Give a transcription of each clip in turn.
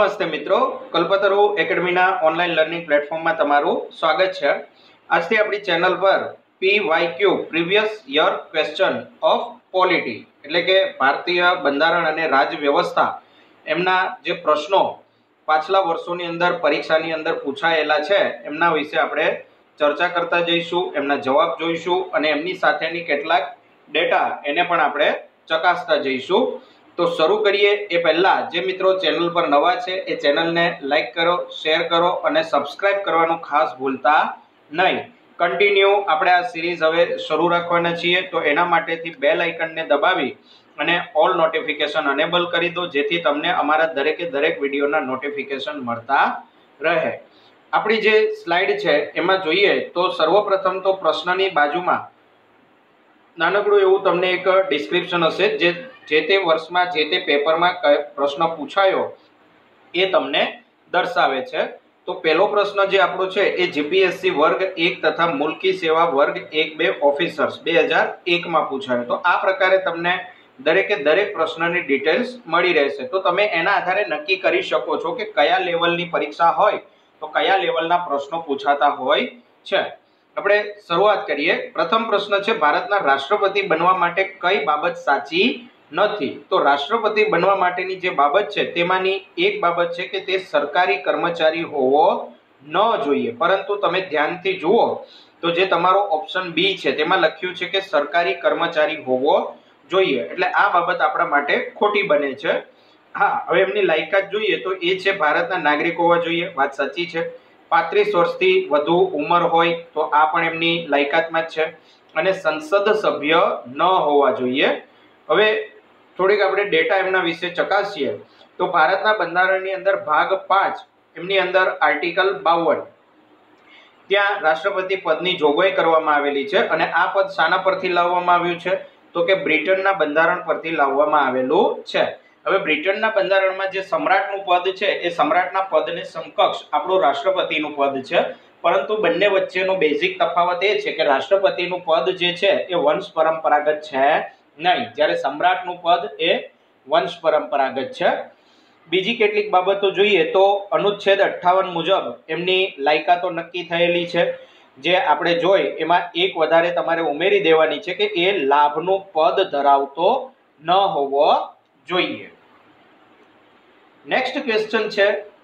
नमस्ते मित्रों, कल्पतरु एकेडमीना ऑनलाइन लर्निंग प्लेटफॉर्म में तमारू स्वागत है। आज थी अपनी चैनल पर PYQ previous year question of polity એટલે કે ભારતીય બંધારણ અને રાજ વ્યવસ્થા એમના જે પ્રશ્નો પાછલા વર્ષોની અંદર પરીક્ષાની અંદર પૂછાયેલા છે એમના વિશે આપણે ચર્ચા કરતા જઈશું, એમના જવાબ જોઈશું અને એમની સાથેની કેટલાક ડેટા એને પણ આપણે ચકાસતા જઈશું। तो शुरू करिए ए पहला जे मित्रों चैनल पर नवा छे ए चैनल ने लाइक करो, शेर करो और सब्सक्राइब करवानुं खास भूलता नहीं। कंटिन्यू आपणे आ सीरीज हवे शुरू राखवाना छीए तो एना माटेथी बेल आइकन ने दबावी अने ऑल नोटिफिकेशन अनेबल करी दो जेथी तमने अमारा दरेके दरेक विडियोना नोटिफिकेशन मळता रहे। आपणी जे स्लाइड छे एमां जोईए तो सर्वप्रथम तो प्रश्ननी बाजुमां नानकड़ुं एवुं तमने एक डिस्क्रिप्शन हशे जे ते वर्षमां जे ते पेपरमां प्रश्न पूछायो ए तमने दर्शावे छे। तो पहलो प्रश्न जे आपणो छे ए जीपीएससी वर्ग 1 तथा मुल्की सेवा वर्ग 1-2 ऑफिसर्स 2001 में पूछायो। तो आ प्रकारे तमने दरेके दरेक प्रश्ननी डिटेल्स मळी रहेशे। तो तमे एना आधारे नक्की करी शको छो कि कया लेवलनी परीक्षा होय तो कया लेवलना प्रश्नो पूछाता होय छे। આપણે શરૂઆત કરીએ। પ્રથમ પ્રશ્ન છે ભારતના રાષ્ટ્રપતિ બનવા માટે કઈ બાબત સાચી નથી? તો રાષ્ટ્રપતિ બનવા માટેની જે બાબત છે તેમાંની એક બાબત છે કે તે સરકારી કર્મચારી હોવો ન જોઈએ, પરંતુ તમે ધ્યાનથી જુઓ તો જે તમારો ઓપ્શન બી છે તેમાં લખ્યું છે કે સરકારી કર્મચારી હોવો જોઈએ, એટલે આ બાબત આપણા માટે ખોટી બને છે। હા, હવે એમની લાયકાત જોઈએ તો એ છે ભારતના નાગરિક હોવા જોઈએ, વાત સાચી છે। 35 વર્ષથી વધુ ઉંમર હોય તો આ પણ એમની લાયકાતમાં જ છે અને સંસદ સભ્ય ન હોવા જોઈએ। હવે થોડીક આપણે ડેટા એમના વિશે ચકાસીએ તો ભારતના બંધારણની અંદર ભાગ 5 એમની અંદર આર્ટિકલ 52 ત્યાં રાષ્ટ્રપતિ પદની જોગવાઈ કરવામાં આવેલી છે અને આ પદ શાના પરથી લાવવામાં આવ્યું છે તો કે બ્રિટનના બંધારણ પરથી લાવવામાં આવેલું છે। હવે બ્રિટનના બંધારણમાં જે સમ્રાટનું પદ છે એ સમ્રાટના પદને સમકક્ષ આપણું રાષ્ટ્રપતિનું પદ છે, પરંતુ બંને વચ્ચેનો બેઝિક તફાવત એ છે કે રાષ્ટ્રપતિનું પદ જે છે એ વંશ પરંપરાગત છે નહીં, જ્યારે સમ્રાટનું પદ એ વંશ પરંપરાગત છે। બીજી કેટલીક બાબતો જોઈએ તો અનુચ્છેદ 58 મુજબ એમની લાયકાતો નક્કી થયેલી છે, જે આપણે જોઈ એમાં એક વધારે તમારે ઉમેરી દેવાની છે કે એ લાભનું પદ ધરાવતો ન હોવો જોઈએ। નેક્સ્ટ ક્વેશ્ચન છે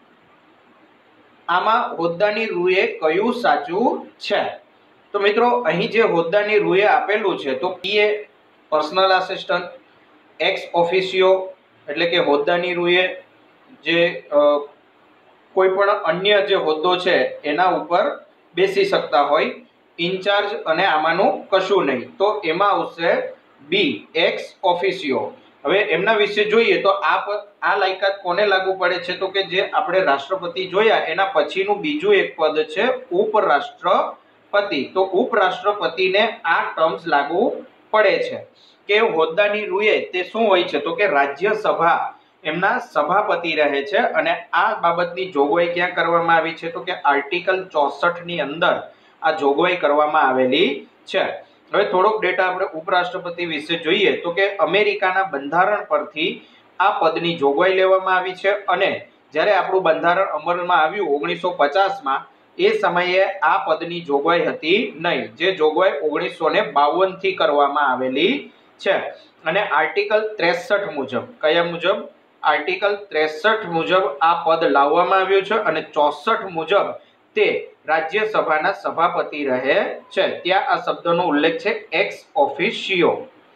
આમાં હોદ્દાની રૂએ કયું સાચું છે? તો મિત્રો અહીં જે હોદ્દાની રૂએ આપેલું છે તો PA personal assistant, ex officio એટલે કે હોદ્દાની રૂએ જે કોઈ પણ અન્ય જે હોદ્દો છે એના ઉપર બેસી શકતા હોય, ઇન્ચાર્જ અને આમાંનું કશું નહીં, તો એમાં આવશે બી એક્સ ઓફિસિયો। હવે એમના વિશે જોઈએ તો આ લાયકાત કોને લાગુ પડે છે તો કે જે આપણે રાષ્ટ્રપતિ જોયા એના પછીનું બીજું એક પદ છે ઉપરાષ્ટ્રપતિ। તો ઉપરાષ્ટ્રપતિને આ ટર્મ્સ લાગુ પડે છે કે હોદ્દાની રૂએ તે શું હોય છે તો કે રાજ્યસભા એમના સભાપતિ રહે છે અને આ બાબતની જોગવાઈ ક્યાં કરવામાં આવી છે તો કે આર્ટિકલ 64 ની અંદર આ જોગવાઈ કરવામાં આવેલી છે। હવે થોડોક ડેટા આપણે ઉપરાષ્ટ્રપતિ વિશે જોઈએ તો કે અમેરિકાના બંધારણ પરથી આ પદની જોગવાઈ લેવામાં આવી છે અને જ્યારે આપણું બંધારણ અમલમાં આવ્યું 1950 માં એ સમયે આ પદની જોગવાઈ હતી નહીં, જે જોગવાઈ 1952 થી કરવામાં આવેલી છે અને આર્ટિકલ 63 મુજબ, કયા મુજબ? આર્ટિકલ 63 મુજબ આ પદ લાવવામાં આવ્યું છે અને 64 મુજબ તે રાજ્યસભાના સભાપતિ રહે છે, ત્યાં આ શબ્દનો ઉલ્લેખ છે એક્સ ઓફિસિયો।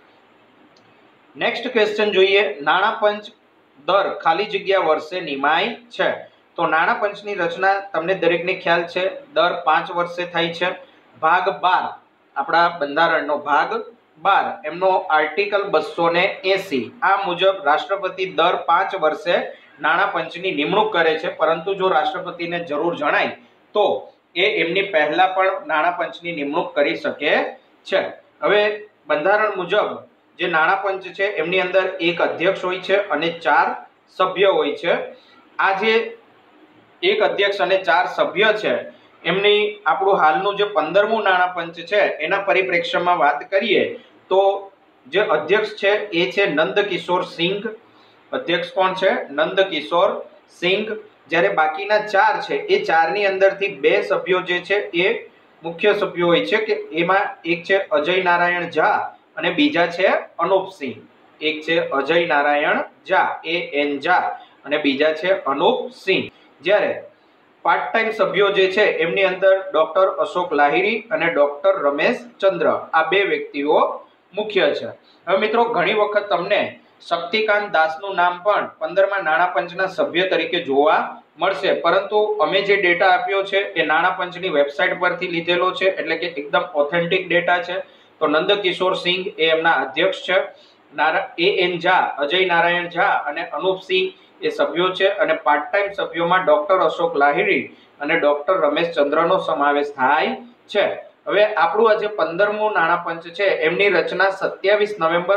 નેક્સ્ટ ક્વેશ્ચન જોઈએ, નાણાં પંચ દર ખાલી જગ્યા વર્ષે નિમાય છે। તો નાણાં પંચની રચના તમને દરેકને ખ્યાલ છે, દર 5 વર્ષે થાય છે। ભાગ 12 આપણા બંધારણનો ભાગ 12 એમનો આર્ટિકલ 280 આ મુજબ રાષ્ટ્રપતિ દર 5 વર્ષે નાણાં પંચની નિમણૂક કરે છે, પરંતુ જો રાષ્ટ્રપતિને જરૂર જણાય તો એ એમની પહેલા પણ નાણાં પંચની નિમણૂક કરી શકે છે। હવે બંધારણ મુજબ જે નાણાં પંચ છે એમની અંદર એક અધ્યક્ષ હોય છે અને 4 સભ્ય હોય છે। આ જે એક અધ્યક્ષ અને 4 સભ્ય છે એમની આપણું હાલનું જે 15મું નાણાં પંચ છે એના પરિપ્રેક્ષ્યમાં વાત કરીએ તો જે અધ્યક્ષ છે એ છે નંદકિશોર સિંઘ। અધ્યક્ષ કોણ છે? નંદકિશોર સિંઘ, જ્યારે બાકીના 4 છે એ 4ની અંદરથી 2 સભ્યો જે છે એ મુખ્ય સભ્યો હોય છે, કે એમાં એક છે અજય નારાયણ ઝા અને બીજા છે અનુપ સિંહ. એક છે અજય નારાયણ ઝા AN ઝા અને બીજા છે અનુપ સિંહ. જ્યારે પાર્ટ ટાઈમ સભ્યો જે છે એમની અંદર ડોક્ટર અશોક લાહિરી અને ડોક્ટર રમેશ ચંદ્ર, આ 2 વ્યક્તિઓ મુખ્ય છે. હવે મિત્રો, ઘણી વખત તમને શક્તિકાંત દાસનું નામ પણ 15મા નાણાં પંચના સભ્ય તરીકે જોવા મળશે, પરંતુ અમે જે ડેટા આપ્યો છે એ નાણાં પંચની વેબસાઇટ પરથી લીધેલો છે, એટલે કે એકદમ ઓથેન્ટિક ડેટા છે. તો નંદકિશોર સિંઘ એ એમના અધ્યક્ષ છે, AN ઝા, અજય નારાયણ ઝા અને અનુપ સિંહ એ સભ્યો છે, અને પાર્ટ ટાઈમ સભ્યોમાં ડોક્ટર અશોક લાહિરી અને ડોક્ટર રમેશ ચંદ્રનો સમાવેશ થાય છે. હવે આપણું આજે 15મું નાણાં પંચ છે એમની રચના 27 નવેમ્બર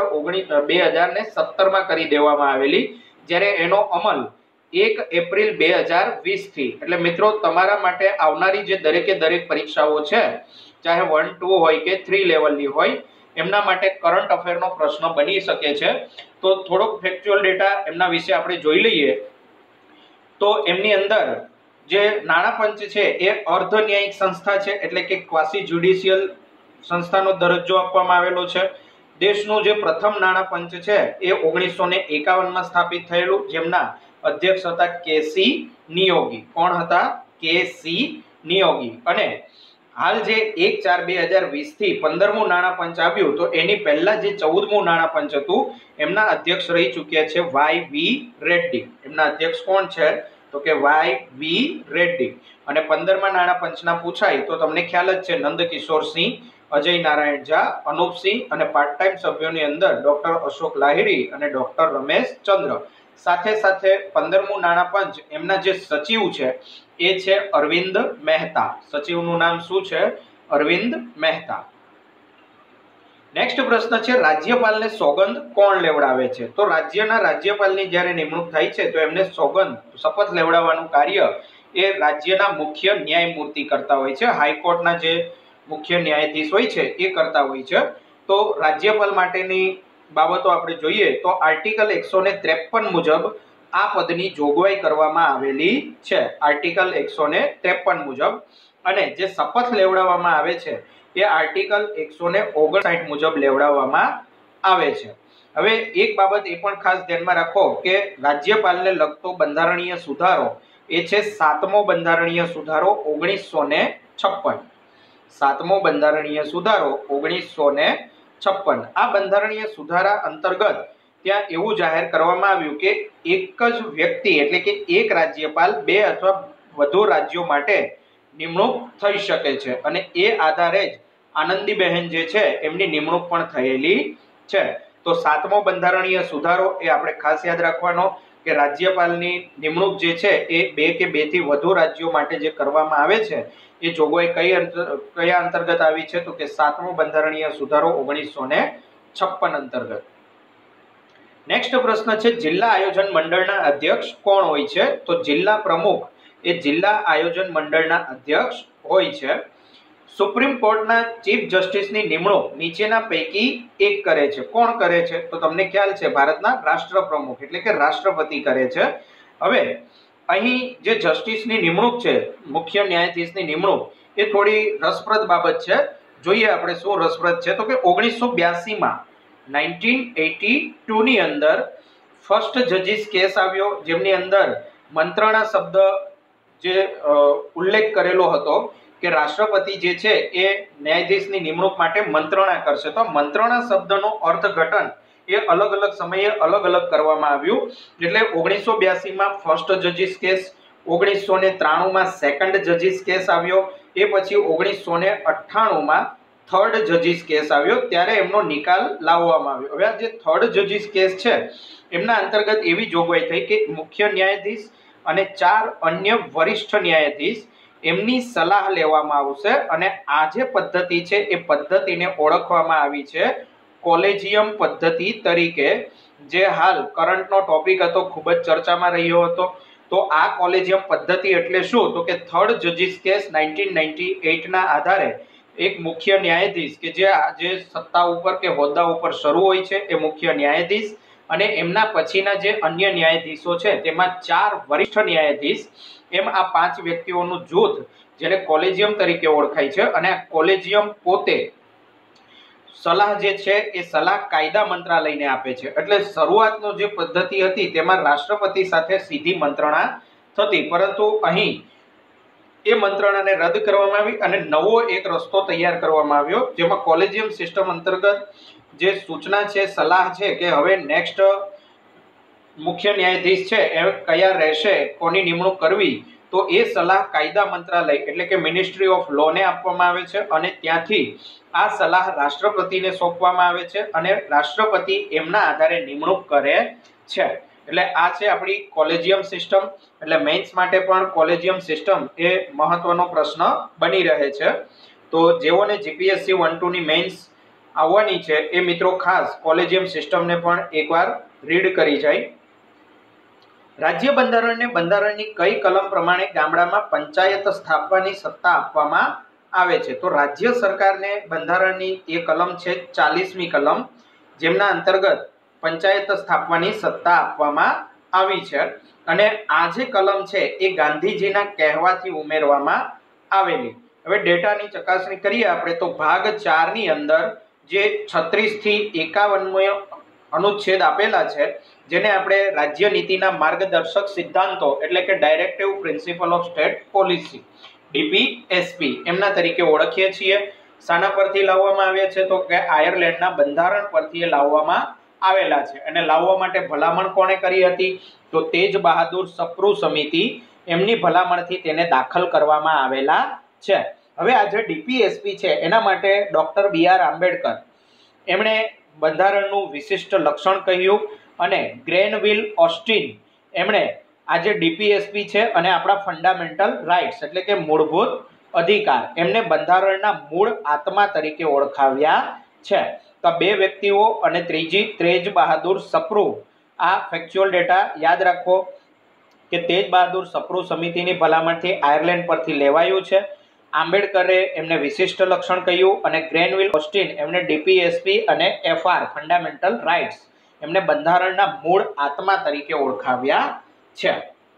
2017માં કરી દેવામાં આવેલી, જ્યારે એનો અમલ 1 એપ્રિલ 2020 થી, એટલે મિત્રો તમારા માટે આવનારી જે દરેકે દરેક પરીક્ષાઓ છે, ચાહે 1, 2 હોય કે 3 લેવલની હોય, એમના માટે કરંટ અફેરનો પ્રશ્ન બની શકે છે. તો થોડોક ફેક્ચ્યુઅલ ડેટા એમના વિશે આપણે જોઈ લઈએ. તો એમની અંદર જે નાણાં પંચ છે એ અર્ધ ન્યાયિક સંસ્થા છે, એટલે કે ક્વાસી જ્યુડિશિયલ સંસ્થાનો દરજ્જો આપવામાં આવેલો છે. દેશનું જે પ્રથમ નાણાં પંચ છે એ 1951માં સ્થાપિત થયેલું, જેમના અધ્યક્ષ હતા KC નિયોગી. કોણ હતા? KC નિયોગી. અને હાલ જે 1/4/2020 થી 15મું નાણાં પંચ આવ્યું, તો એની પહેલા જે 14મું નાણાં પંચ હતું એમના અધ્યક્ષ રહી ચૂક્યા છે YV રેડ્ડી. એમના અધ્યક્ષ કોણ છે? તો કે YV રેડ્ડી. અને 15મા નાણાં પંચના પૂછાય તો તમને ખ્યાલ જ છે, નંદકિશોર સિંહ, અજય નારાયણ ઝા, અનુપ સિંહ અને પાર્ટ ટાઈમ સભ્યોની અંદર ડોક્ટર અશોક લાહિરી અને ડોક્ટર રમેશ ચંદ્ર. સાથે સાથે 15મું નાણાં પંચ એમના જે સચિવ છે એ છે અરવિંદ મહેતા. સચિવનું નામ શું છે? અરવિંદ મહેતા. નેક્સ્ટ પ્રશ્ન છે, રાજ્યપાલને સોગંદ કોણ લેવડાવે છે? તો રાજ્યના રાજ્યપાલની જ્યારે નિમણૂક થાય છે તો એમને શપથ લેવડાવવાનું કાર્ય એ રાજ્યના મુખ્ય ન્યાયમૂર્તિ કરતા હોય છે. હાઈકોર્ટના જે મુખ્ય ન્યાયાધીશ હોય છે એ કરતા હોય છે. તો રાજ્યપાલ માટેની બાબતો આપણે જોઈએ તો આર્ટિકલ 153 મુજબ આ પદની જોગવાઈ કરવામાં આવેલી છે. આર્ટિકલ 153 મુજબ. અને જે શપથ લેવડાવવામાં આવે છે એ આર્ટિકલ 159 મુજબ લેવડાવવામાં આવે છે. હવે એક બાબત એ પણ ખાસ ધ્યાનમાં રાખો કે રાજ્યપાલને લગતો બંધારણીય સુધારો એ છે 7મો બંધારણીય સુધારો 1956. 7મો બંધારણીય સુધારો 1956. આ બંધારણીય સુધારા અંતર્ગત ત્યાં એવું જાહેર કરવામાં આવ્યું કે એક જ વ્યક્તિ, એટલે કે એક રાજ્યપાલ 2 અથવા વધુ રાજ્યો માટે નિમણૂક થઈ શકે છે, અને એ આધારે જ આનંદીબહેન જે છે એમની નિમણૂક પણ થયેલી છે. તો 7મો બંધારણીય સુધારો એ આપણે ખાસ યાદ રાખવાનો કે રાજ્યપાલની નિમણૂક જે છે એ 2 કે 2 થી વધુ રાજ્યો માટે જે કરવામાં આવે છે એ જોગવાઈ કયા અંતર્ગત આવી છે? તો કે 7મો બંધારણીય સુધારો 1956 અંતર્ગત. નેક્સ્ટ પ્રશ્ન છે, જિલ્લા આયોજન મંડળના અધ્યક્ષ કોણ હોય છે? તો જિલ્લા પ્રમુખ એ જિલ્લા આયોજન મંડળના અધ્યક્ષ હોય છે. સુપ્રીમ કોર્ટના ચીફ જસ્ટિસની નિમણૂક નીચેના પૈકી એક કરે છે. કોણ કરે છે? તો તમને ખ્યાલ છે, ભારતના રાષ્ટ્રપ્રમુખ એટલે કે રાષ્ટ્રપતિ કરે છે. હવે અહીં જે જસ્ટિસની નિમણૂક છે, મુખ્ય ન્યાયાધીશની નિમણૂક, એ થોડી રસપ્રદ બાબત છે. જોઈએ આપણે શું રસપ્રદ છે. તો કે 1982માં 1982 ની અંદર ફર્સ્ટ જજીસ કેસ આવ્યો, જેમની અંદર મંત્રણા શબ્દ જે ઉલ્લેખ કરેલો હતો કે રાષ્ટ્રપતિ જે છે એ ન્યાયાધીશની નિમણૂક માટે મંત્રણા કરશે. તો મંત્રણા શબ્દનો અર્થઘટન એ અલગ અલગ સમયે અલગ અલગ કરવામાં આવ્યું. એટલે 1982માં ફર્સ્ટ જજીસ કેસ, 1993માં સેકન્ડ જજીસ કેસ આવ્યો, એ પછી 1998માં થર્ડ જજીસ કેસ આવ્યો, ત્યારે એમનો નિકાલ લાવવામાં આવ્યો. હવે આ જે થર્ડ જજીસ કેસ છે એમના અંતર્ગત એવી જોગવાઈ થઈ કે મુખ્ય ન્યાયાધીશ અને 4 અન્ય વરિષ્ઠ ન્યાયાધીશ એમની સલાહ લેવામાં આવશે, અને આ જે પદ્ધતિ છે એ પદ્ધતિને ઓળખવામાં આવી છે કોલેજિયમ પદ્ધતિ તરીકે, જે હાલ કરંટનો ટોપિક હતો, ખૂબ જ ચર્ચામાં રહ્યો હતો. તો આ કોલેજિયમ પદ્ધતિ એટલે શું? તો કે થર્ડ જજીસ કેસ 1998ના આધારે એક મુખ્ય ન્યાયાધીશ કે જે સત્તા ઉપર કે હોદ્દા ઉપર શરૂ હોય છે એ મુખ્ય ન્યાયાધીશ, અને એમના પછીના જે અન્ય ન્યાયાધીશો છે તેમાં 4 વરિષ્ઠ ન્યાયાધીશ, એમ આ 5 વ્યક્તિઓનું જૂથ જેને કોલેજિયમ તરીકે ઓળખાય છે. અને આ કોલેજિયમ પોતે સલાહ જે છે એ સલાહ કાયદા મંત્રાલયને આપે છે. એટલે શરૂઆતનો જે પદ્ધતિ હતી તેમાં રાષ્ટ્રપતિ સાથે સીધી મંત્રણા થતી, પરંતુ અહીં એ મંત્રણાને રદ કરવામાં આવી અને નવો એક રસ્તો તૈયાર કરવામાં આવ્યો, જેમાં કોલેજિયમ સિસ્ટમ અંતર્ગત જે સૂચના છે, સલાહ છે કે હવે નેક્સ્ટ મુખ્ય ન્યાયાધીશ છે એ કયા રહેશે, કોની નિમણૂક કરવી, તો એ સલાહ કાયદા મંત્રાલય એટલે કે મિનિસ્ટ્રી ઓફ લો ને આપવામાં આવે છે. અને ત્યાંથી આ સલાહ રાષ્ટ્રપતિને સોંપવામાં આવે છે અને રાષ્ટ્રપતિ એમના આધારે નિમણૂક કરે છે. એટલે આ છે આપણી કોલેજિયમ સિસ્ટમ. એટલે મેઇન્સ માટે પણ કોલેજિયમ સિસ્ટમ એ મહત્વનો પ્રશ્ન બની રહે છે. તો જેઓને જીપીએસસી 1-2 ની મેઇન્સ આવવાની છે એ મિત્રો ખાસ કોલેજિયમ સિસ્ટમને પણ એકવાર રીડ કરી જાય. રાજ્ય બંધારણને બંધારણની કઈ કલમ પ્રમાણે ગામડામાં પંચાયત સ્થાપવાની સત્તા આપવામાં આવે છે? તો રાજ્ય સરકારને બંધારણની એ કલમ છે 40મી કલમ, જેમના અંતર્ગત પંચાયત સ્થાપવાની સત્તા આપવામાં આવી છે. અને આ જે કલમ છે એ ગાંધીજીના કહેવાથી ઉમેરવામાં આવેલી. હવે ડેટાની ચકાસણી કરીએ આપણે તો ભાગ 4 ની અંદર જે 36 થી 51મો અનુચ્છેદ આપેલા છે, જેને આપણે રાજ્ય નીતિના માર્ગદર્શક સિદ્ધાંતો એટલે કે directive principle of state policy DPSP એમના તરીકે ઓળખીએ છીએ. શાના પરથી લાવવામાં આવ્યા છે? તો કે આયર્લેન્ડના બંધારણ પરથી લાવવામાં આવેલા છે. અને લાવવા માટે ભલામણ કોણે કરી હતી? તો તેજ બહાદુર સપ્રુ સમિતિ, એમની ભલામણથી તેને દાખલ કરવામાં આવેલા છે. હવે આ જે ડીપીએસપી છે એના માટે ડોક્ટર BR આંબેડકર એમણે બંધારણનું વિશિષ્ટ લક્ષણ કહ્યું અને ગ્રેનવિલ ઓસ્ટિન એમણે આ જે ડીપીએસપી છે અને આપણા ફંડામેન્ટલ રાઇટ્સ એટલે કે મૂળભૂત અધિકાર એમને બંધારણના મૂળ આત્મા તરીકે ઓળખાવ્યા છે. તો બે વ્યક્તિઓ અને ત્રીજી તેજ બહાદુર સપ્રુ, આ ફેક્ચ્યુઅલ ડેટા યાદ રાખો કે તેજ બહાદુર સપ્રુ સમિતિની ભલામણથી આયર્લેન્ડ પરથી લેવાયું છે. આંબેડકરે એમને વિશિષ્ટ લક્ષણ કહ્યું અને ગ્રેનવિલ ઓસ્ટિન એમને ડીપીએસપી અને FR ફંડામેન્ટલ રાઇટ્સ એમને બંધારણના મૂળ આત્મા તરીકે ઓળખાવ્યા છે.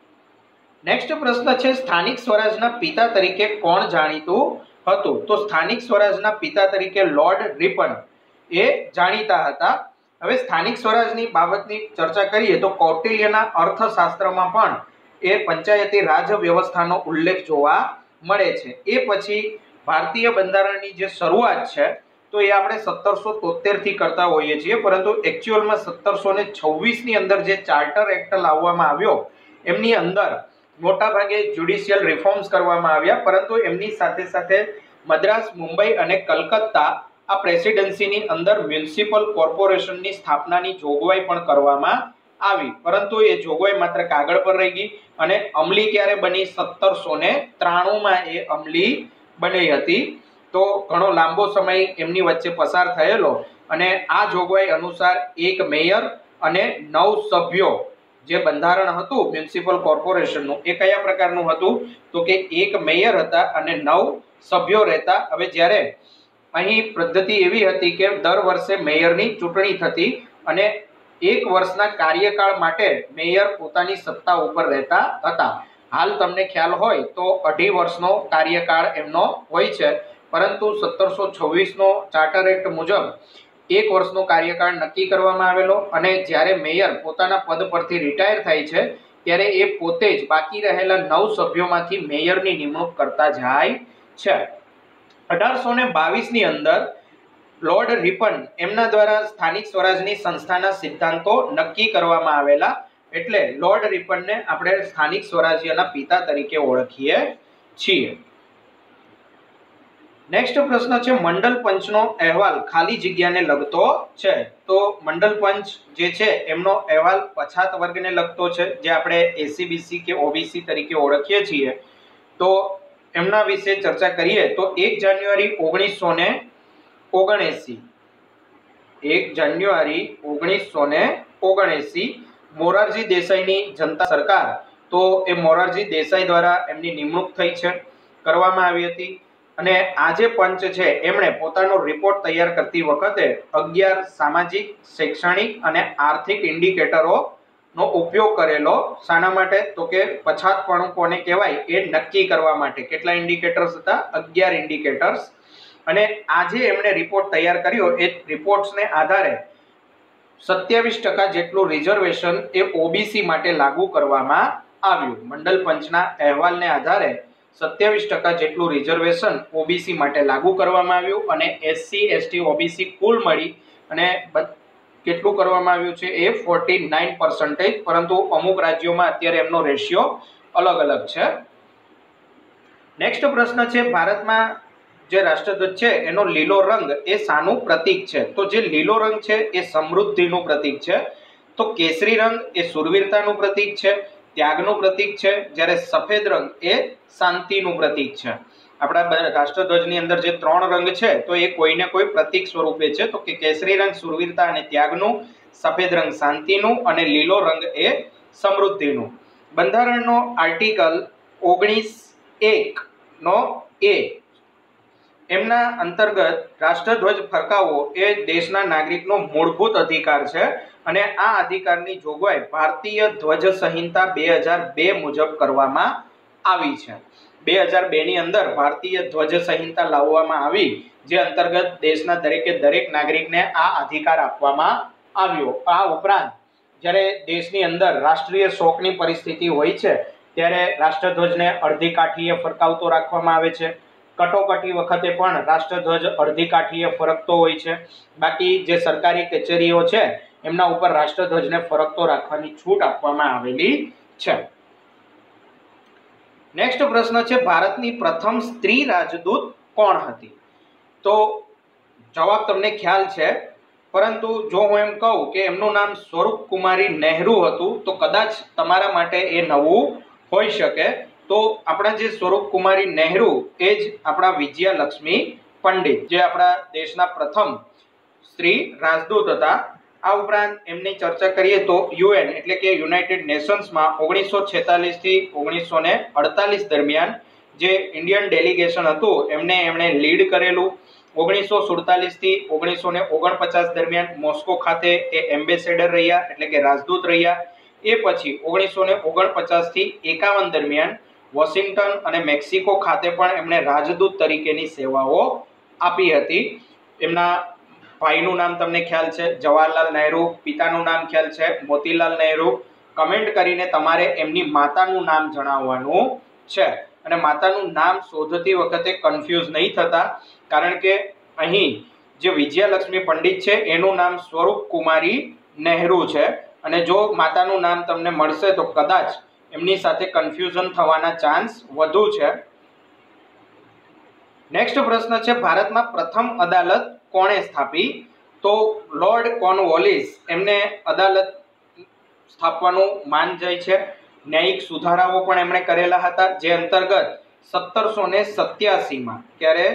નેક્સ્ટ પ્રશ્ન છે સ્થાનિક સ્વરાજના પિતા તરીકે કોણ જાણીતું હતું? તો સ્થાનિક સ્વરાજના પિતા તરીકે લોર્ડ રિપન એ જાણીતા હતા. હવે સ્થાનિક સ્વરાજની બાબતની ચર્ચા કરીએ તો કૌટિલ્યના અર્થશાસ્ત્રમાં પણ એ પંચાયતી રાજ વ્યવસ્થાનો ઉલ્લેખ જોવા મળે છે. એ પછી ભારતીય બંધારણની જે શરૂઆત છે તો એ આપણે 1773 થી કરતા હોઈએ છીએ, પરંતુ એકચ્યુઅલમાં 1726 ની અંદર જે ચાર્ટર એક્ટ લાવવામાં આવ્યો એમની અંદર મોટા ભાગે જ્યુડિશિયલ રિફોર્મ્સ કરવામાં આવ્યા, પરંતુ એમની સાથે સાથે મદ્રાસ, મુંબઈ અને કલકત્તા આ પ્રેસિડેન્સીની અંદર મ્યુનિસિપલ કોર્પોરેશનની સ્થાપનાની જોગવાઈ પણ કરવામાં આવી, પરંતુ એ જોગવાઈ માત્ર કાગળ પર રહી ગઈ. અને અમલી ક્યારે બની? 1793 માં એ અમલી બની હતી. તો ઘણો લાંબો સમય એમની વચ્ચે પસાર થયેલો અને આ જોગવાઈ અનુસાર એક મેયર અને 9 સભ્યો જે બંધારણ હતું મ્યુનિસિપલ કોર્પોરેશનનું એ કયા પ્રકારનું હતું? તો કે એક મેયર હતા અને 9 સભ્યો રહેતા. હવે જ્યારે અહીં પદ્ધતિ એવી હતી કે દર વર્ષે મેયરની ચૂંટણી થતી અને 1 વર્ષના કાર્યકાળ માટે મેયર પોતાની સત્તા ઉપર રહેતા હતા. હાલ તમને ખ્યાલ હોય તો 2.5 વર્ષનો કાર્યકાળ એમનો હોય છે, પરંતુ 1726 નો ચાર્ટર એક્ટ મુજબ 1 વર્ષનો કાર્યકાળ નક્કી કરવામાં આવેલો. અને જ્યારે મેયર પોતાના પદ પરથી રિટાયર થાય છે ત્યારે એ પોતે જ બાકી રહેલા 9 સભ્યોમાંથી મેયરની નિમણૂક કરતા જાય છે. 1822 ની અંદર લોર્ડ રિપન એમના દ્વારા સ્થાનિક સ્વરાજની સંસ્થાના સિદ્ધાંતો નક્કી કરવામાં આવેલા, એટલે લોર્ડ રિપનને આપણે સ્થાનિક સ્વરાજ્યના પિતા તરીકે ઓળખીએ છીએ. નેક્સ્ટ પ્રશ્ન છે મંડલ પંચનો અહેવાલ ખાલી જગ્યાને લગતો છે. તો મંડલ પંચ જે છે એમનો અહેવાલ પછાત વર્ગને લગતો છે, જે આપણે એસીબીસી કે ઓબીસી તરીકે ઓળખીએ છીએ. તો એમના વિશે ચર્ચા કરીએ તો 1 જાન્યુઆરી 1979 મોરારજી દેસાઈની જનતા સરકાર, તો એ મોરારજી દેસાઈ દ્વારા એમની નિમણૂક થઈ છે, કરવામાં આવી હતી. અને આ જે પંચ છે એમણે પોતાનો રિપોર્ટ તૈયાર કરતી વખતે 11 સામાજિક, શૈક્ષણિક અને આર્થિક ઇન્ડિકેટરો નો ઉપયોગ કરેલો. શાના માટે? તો કે પછાતપણું કોને કહેવાય એ નક્કી કરવા માટે. કેટલા ઇન્ડિકેટર્સ હતા? 11 ઇન્ડિકેટર્સ. અને આજે એમણે રિપોર્ટ તૈયાર કર્યો એ રિપોર્ટ્સને આધારે 27% જેટલું રિઝર્વેશન એ ઓબીસી માટે લાગુ કરવામાં આવ્યું. મંડળ પંચના અહેવાલને આધારે 27% જેટલું રિઝર્વેશન ઓબીસી માટે લાગુ કરવામાં આવ્યું અને એસસી, એસટી, ઓબીસી કુલ મળી અને કેટલું કરવામાં આવ્યું છે એ 49%. પરંતુ અમુક રાજ્યોમાં અત્યારે એમનો રેશિયો અલગ અલગ છે. નેક્સ્ટ પ્રશ્ન છે, ભારતમાં જે રાષ્ટ્રધ્વજ છે એનો લીલો રંગ એ શાનું પ્રતીક છે? તો જે લીલો રંગ છે એ સમૃદ્ધિનું પ્રતીક છે. તો કેસરી રંગ એ શૂરવીરતાનું પ્રતીક છે, ત્યાગનું પ્રતીક છે, જ્યારે સફેદ રંગ એ શાંતિનું પ્રતીક છે. આપણા રાષ્ટ્રધ્વજની અંદર જે 3 રંગ છે તો એ કોઈને કોઈ પ્રતીક સ્વરૂપે છે. તો કે કેસરી રંગ શૂરવીરતા અને ત્યાગનું, સફેદ રંગ શાંતિનું અને લીલો રંગ એ સમૃદ્ધિનું. બંધારણનો આર્ટિકલ 19(1) નો એ એમના અંતર્ગત રાષ્ટ્રધ્વજ ફરકાવવો એ દેશના નાગરિકનો મૂળભૂત અધિકાર છે અને આ અધિકારની જોગવાઈ ભારતીય ધ્વજ સંહિતા 2002 મુજબ કરવામાં આવી છે. 2002 ની અંદર ભારતીય ધ્વજ સંહિતા લાવવામાં આવી, જે અંતર્ગત દેશના દરેકે દરેક નાગરિકને આ અધિકાર આપવામાં આવ્યો. આ ઉપરાંત જ્યારે દેશની અંદર રાષ્ટ્રીય શોકની પરિસ્થિતિ હોય છે ત્યારે રાષ્ટ્રધ્વજને અડધી કાઠીએ ફરકાવતો રાખવામાં આવે છે. કટોકટી વખતે પણ રાષ્ટ્રધ્વજ અડધી કાઠીએ ફરકતો હોય છે. બાકી જે સરકારી કચેરીઓ છે એમના ઉપર રાષ્ટ્રધ્વજને ફરકતો રાખવાની છૂટ આપવામાં આવેલી છે. નેક્સ્ટ પ્રશ્ન છે, ભારતની પ્રથમ સ્ત્રી રાજદૂત કોણ હતી? તો જવાબ તમને ખ્યાલ છે, પરંતુ જો હું એમ કહું કે એમનું નામ સ્વરૂપ કુમારી નહેરુ હતું તો કદાચ તમારા માટે એ નવું હોઈ શકે. તો આપણા જે સ્વરૂપ કુમારી નહેરુ એ જ આપણા વિજયાલક્ષ્મી પંડિત, જે આપણા દેશના પ્રથમ સ્ત્રી રાજદૂત હતા. આ ઉપરાંત એમની ચર્ચા કરીએ તો યુએન એટલે કે યુનાઇટેડ નેશન્સમાં 1946 થી 1948 દરમિયાન જે ઇન્ડિયન ડેલિગેશન હતું એમણે લીડ કરેલું. 1947 થી 1949 દરમિયાન મોસ્કો ખાતે એ એમ્બેસેડર રહ્યા એટલે કે રાજદૂત રહ્યા. એ પછી 1949 થી 51 દરમિયાન વોશિંગ્ટન અને મેક્સિકો ખાતે પણ એમણે રાજદૂત તરીકેની સેવાઓ આપી હતી. એમના ભાઈનું નામ તમને ખ્યાલ છે, જવાહરલાલ નહેરુ. પિતાનું નામ ખ્યાલ છે, મોતીલાલ નહેરુ. કમેન્ટ કરીને તમારે એમની માતાનું નામ જણાવવાનું છે અને માતાનું નામ શોધતી વખતે કન્ફ્યુઝ નહીં થતા, કારણ કે અહીં જે વિજયાલક્ષ્મી પંડિત છે એનું નામ સ્વરૂપ કુમારી નહેરુ છે અને જો માતાનું નામ તમને મળશે તો કદાચ એમની સાથે કન્ફ્યુઝન થવાના ચાન્સ વધુ છે. નેક્સ્ટ પ્રશ્ન છે, ભારતમાં પ્રથમ અદાલત કોણે સ્થાપી? તો લોર્ડ કોર્નવોલિસ એમને અદાલત સ્થાપવાનું માન જાય છે. ન્યાયિક સુધારાઓ પણ એમણે કરેલા હતા, જે અંતર્ગત 1787માં ક્યારે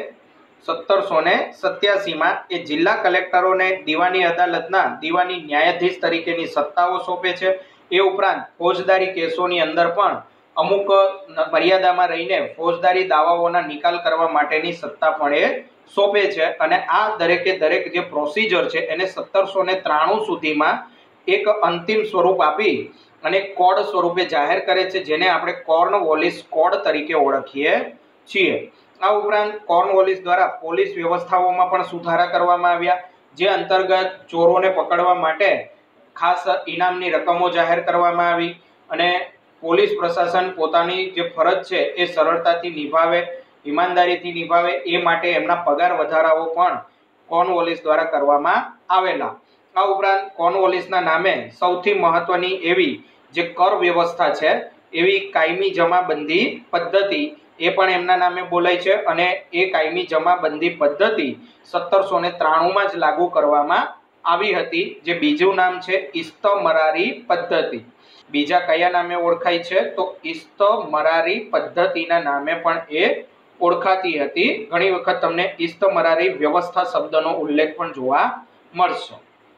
1787માં એ જિલ્લા કલેક્ટરોને દીવાની અદાલતના દીવાની ન્યાયાધીશ તરીકેની સત્તાઓ સોંપે છે. એ ઉપરાંત ફોજદારી કેસોની અંદર પણ અમુક મર્યાદામાં રહીને ફોજદારી દાવાઓના નિકાલ કરવા માટેની સત્તા પણ એ સોંપે છે અને આ દરેકે દરેક જે પ્રોસિજર છે એને 1793 સુધીમાં એક અંતિમ સ્વરૂપ આપી અને કોડ સ્વરૂપે જાહેર કરે છે, જેને આપણે કોર્નવોલિસ કોડ તરીકે ઓળખીએ છીએ. આ ઉપરાંત કોર્નવોલિસ દ્વારા પોલીસ વ્યવસ્થાઓમાં પણ સુધારા કરવામાં આવ્યા, જે અંતર્ગત ચોરોને પકડવા માટે ખાસ ઇનામની રકમો જાહેર કરવામાં આવી અને પોલીસ પ્રશાસન પોતાની જે ફરજ છે એ સરળતાથી નિભાવે, ઈમાનદારીથી નિભાવે એ માટે એમના પગાર વધારાઓ પણ કોર્નવોલિસ દ્વારા કરવામાં આવેલા. આ ઉપરાંત કોર્નવોલિસના નામે સૌથી મહત્વની એવી જે કર વ્યવસ્થા છે એવી કાયમી જમાબંધી પદ્ધતિ એ પણ એમના નામે બોલાય છે અને એ કાયમી જમાબંધી પદ્ધતિ 1793માં જ લાગુ કરવામાં આવી હતી, જે બીજું નામ છે ઇસ્તમરારી પદ્ધતિ. બીજા કયા નામે ઓળખાય છે? તો ઇસ્તમરારી પદ્ધતિના નામે પણ એ ઓળખાતી હતી. ઘણી વખત તમને ઇસ્તમરારી વ્યવસ્થા શબ્દનો ઉલ્લેખ પણ જોવા મળશે.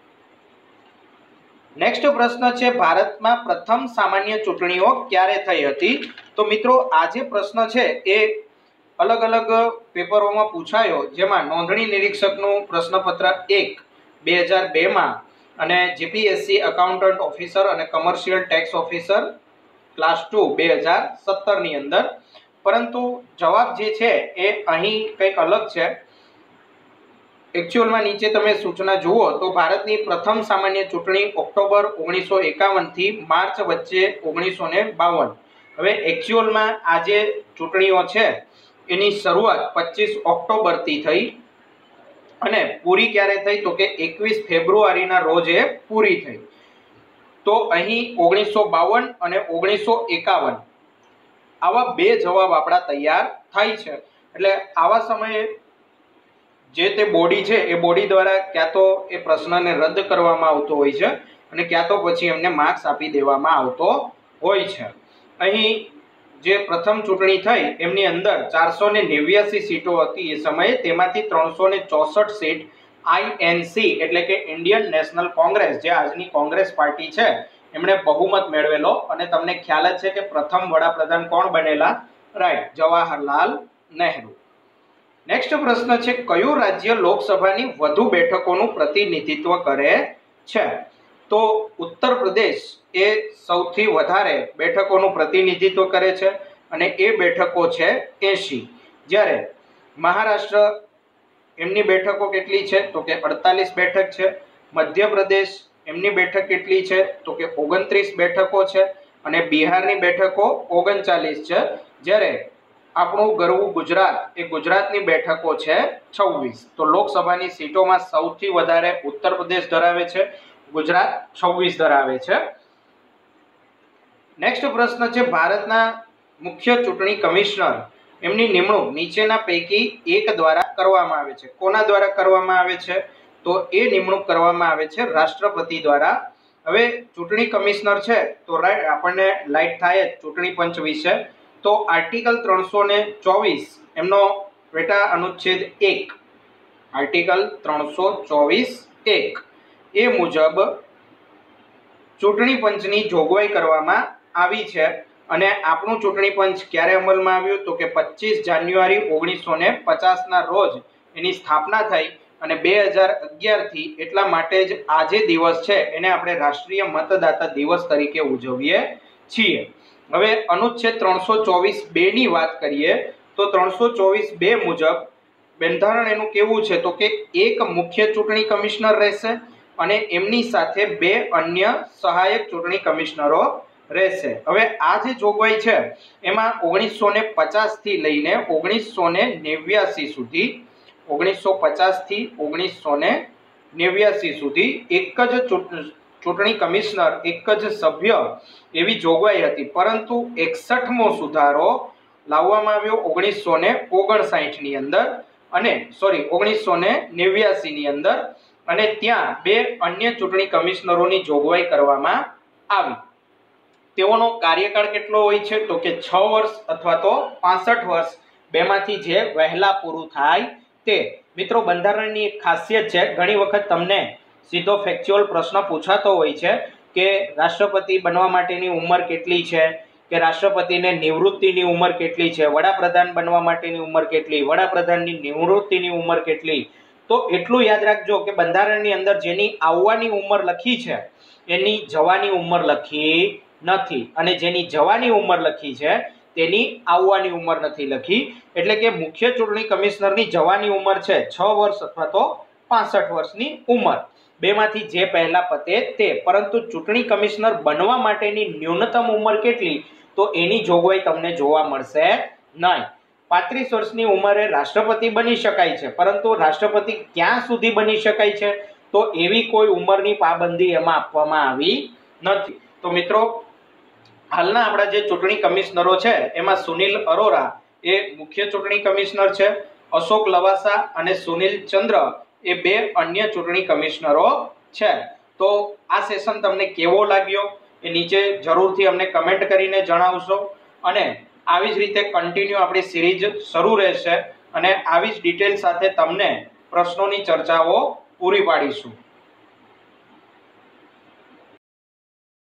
નેક્સ્ટ પ્રશ્ન છે, ભારતમાં પ્રથમ સામાન્ય ચૂંટણીઓ ક્યારે થઈ હતી? તો મિત્રો આ જે પ્રશ્ન છે એ अलग अलग पेपरों में पूछायो, जेमां नोंधणी निरीक्षकનું प्रश्नपत्र 1 2002 માં અને જીપीएससी अकाउंटન્ટ ऑफिसर અને कमर्शियल टैक्स ऑफिसर क्लास 2 2017 ની અંદર, પરંતુ જવાબ જે છે એ અહીં કંઈક અલગ છે। एक्चुअल में नीचे तमे सूचना जुओ तो भारतनी प्रथम सामान्य चूंटणी ऑक्टोबर 1951 थी मार्च वच्चे 1952। हवे एक्चुअल में आज चूंटणीओ छे एनी शरूआत 25 ऑक्टोबर थी थई अने पूरी क्यारे थई तो के 21 फेब्रुआरी ना रोज ए पूरी थई। तो अहीं 1952 अने 1951 आवा बे जवाब आपड़ा तैयार थाय छे। एटले आवा समये जे ते बॉडी छे ए बॉडी द्वारा क्या तो ए प्रश्नने रद्द करवामां आवतो होय छे अने क्या तो पछी एमने मार्क्स आपी देवामां आवतो होय छे। अहीं जे प्रथम चूंटणी थई एमनी अंदर 489 सीटो हती ए समये, तेमांथी 364 सीट आईएनसी एटले के इंडियन नेशनल कांग्रेस जे आजनी कांग्रेस पार्टी छे एमणे बहुमत मेळवेलो। अने तमने ख्याल ज छे के प्रथम वडाप्रधान कोण बनेला? राइट, जवाहरलाल नेहरू। नेक्स्ट प्रश्न छे कयुं राज्य लोकसभानी वधु बेठकोनुं प्रतिनिधित्व करे छे? तो उत्तर प्रदेश ए सौथी वधारे बेठकोनुं प्रतिनिधित्व करे छे अने ए बेठको छे 80। ज्यारे महाराष्ट्र एमनी बेठको केटली छे तो के 48 बेठक छे। मध्य प्रदेश एमनी बेठक केटली छे तो के 29 बेठको छे अने बिहारनी बेठको 39 छे। ज्यारे આપણું ગરવું ગુજરાત એ ગુજરાતની બેઠકો છે 26। તો લોકસભાની સીટોમાં સૌથી વધારે ઉત્તર પ્રદેશ ધરાવે છે, ગુજરાત 26 ધરાવે છે। નેક્સ્ટ પ્રશ્ન છે ભારતના મુખ્ય ચૂંટણી કમિશનર એમની નિમણૂક નીચેના પૈકી એક દ્વારા કરવામાં આવે છે। કોના દ્વારા કરવામાં આવે છે? તો એ નિમણૂક કરવામાં આવે છે રાષ્ટ્રપતિ દ્વારા। હવે ચૂંટણી કમિશનર છે તો આપણને લાઈટ થાય ચૂંટણી પંચ વિશે। तो आर्टिकल 324 एमनो बेटा अनुच्छेद 1 आर्टिकल 324 1 ए मुजब चूंटणी पंचनी जोगवाई करवामां आवी छे। अने आपणुं चूंटणी पंच क्यारे अमलमां आव्युं तो के 25 जान्युआरी 1950 ना रोज एनी स्थापना थई अने 2011 थी एटला माटे ज आ जे दिवस छे एने आपणे राष्ट्रीय मतदाता दिवस तरीके उजवीए छीए। હવે અનુચ્છેદ 324(2) ની વાત કરીએ તો 324(2) મુજબ બંધારણ એનું કેવું છે તો કે એક મુખ્ય ચૂંટણી કમિશનર રહેશે અને એમની સાથે બે અન્ય સહાયક ચૂંટણી કમિશનરો રહેશે। હવે આ જે જોગવાઈ છે એમાં 1950 થી લઈને 1989 સુધી 1950 થી 1989 સુધી એક જ चूंटणी कमिश्नर एक ज सभ्य एवी जोगवाई हती, परंतु 61मो सुधारो लाववामां आव्यो 1959 नी अंदर अने 1989 नी अंदर अने त्यां बे अन्य चूंटणी कमिश्नरोनी जोगवाई करवामां आवी। तेओनो कार्यकाळ केटलो होय छे तो के 6 वर्ष अथवा तो 65 वर्ष, बेमांथी जे वहेला पूरुं थाय ते। मित्रों बंधारणनी एक खासियत छे, घणी वखत तमने सीधो फेक्च्युअल प्रश्न पूछातो होय छे के राष्ट्रपति बनवा माटेनी उंमर केटली छे, के राष्ट्रपतिने निवृत्तिनी उंमर केटली छे, वडाप्रधान बनवा माटेनी उंमर केटली, वडाप्रधाननी निवृत्तिनी उंमर केटली। तो एटલું याद राखजो के બંધારણની અંદર જેની આવવાની ઉંમર લખી છે એની જવાની ઉંમર લખી નથી અને જેની જવાની ઉંમર લખી છે તેની આવવાની ઉંમર નથી લખી। એટલે કે મુખ્ય ચૂંટણી કમિશનરની જવાની ઉંમર છે 6 વર્ષ અથવા તો 65 વર્ષની ઉંમર, बेमांथी जे पहला पते ते। परंतु चूंटणी कमिश्नर बनवा माटेनी न्यूनतम उंमर केटली तो एनी जोगवाई तमने जोवा मळशे नहीं। 35 वर्षनी उंमरे राष्ट्रपति बनी शकाय छे, परंतु राष्ट्रपति क्यां सुधी बनी शकाय छे तो एवी कोई उंमरनी पाबंदी एमां आपवामां आवी नथी। तो मित्रों हालना आपणा जे चूंटणी कमिश्नरो छे एमां सुनील अरोरा ए मुख्य चूंटणी कमिश्नर छे, अशोक लवासा अने सुनील चंद्र ए बे अन्य चूंटणी कमिश्नरो छे। तो आ सेशन तमने केवो लाग्यो ए नीचे जरूरथी अमने कमेंट करीने जणावशो अने आवी ज रीते कन्टिन्यू आपणी सीरीज शरू रहेशे अने आवी ज डिटेल साथे तमने प्रश्नोनी चर्चाओ पूरी पाडीशुं।